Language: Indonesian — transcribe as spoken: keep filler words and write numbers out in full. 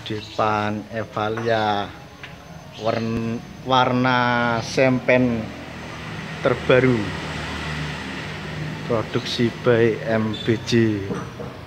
Depan Evalia warna, warna sempen terbaru produksi by M B J.